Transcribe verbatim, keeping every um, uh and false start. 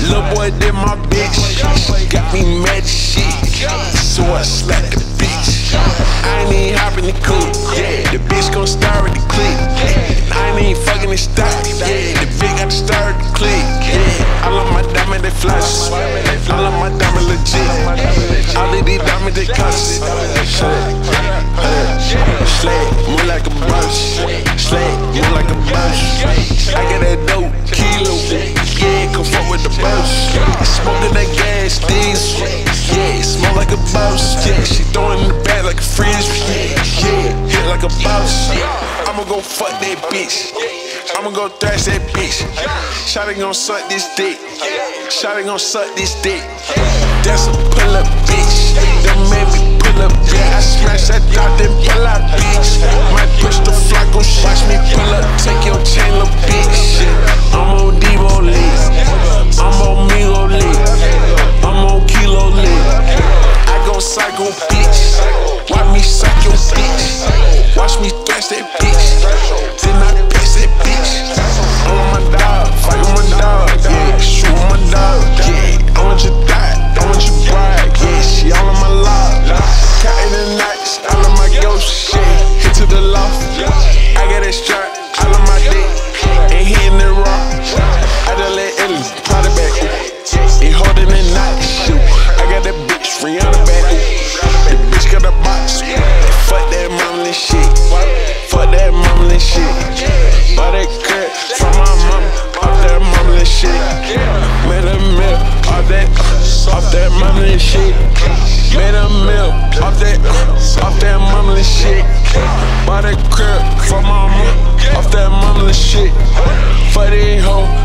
Lil' boy did my bitch, got me mad as shit, so I slapped the bitch. I ain't even hopping the coupe, yeah. The bitch gon' start with the click, yeah. I ain't even fucking it stop, yeah. The bitch got to start with the click, yeah. I love my diamond, they flash. I love my diamond legit. All of these diamonds, they cost. Slay, move like a boss. Slay, move like a boss. I got that dope, kilo. Yeah, come fuck with the boss. Smoking that gas, diesel. Yeah, smoke like a boss. Yeah, she throwing in the bag like a frisbee. Yeah, hit like a boss. I'ma go fuck that bitch. I'ma go thrash that bitch. Shawty gon' suck this dick. Shawty gon' suck this dick. That's a pull up bitch. That made me pull up bitch. I smash that dog, then pull out bitch. Might push the flock, gon' watch me pull up. Take your chain, little bitch. I'm on Devo Lee. I'm on Migo Lee. I'm on Kilo Lee. I go psycho bitch. Watch me suck your bitch. Watch me thrash that bitch. Then I pass that bitch. I'm on my dog, fight with my dog, yeah. Shoot with my dog, yeah. I want you die, I want you bride, yeah. She all on my love. Counting the nights, all of my ghost shit. Hit to the loft, I got that strap, all of my dick. And he in the rock. I just let Ellie pot it back. He holding the night, shoot. I got that bitch free on the back. The bitch got a box. Fuck that mumbling shit. Fuck that mumbling shit. Buy that crap from my mama. Off that mumbling shit. Made a meal off that, off that mumbling shit. Made a meal off that, off that mumbling shit. Buy that crap from my mama. Off that mumbling shit. Fuck that hoe.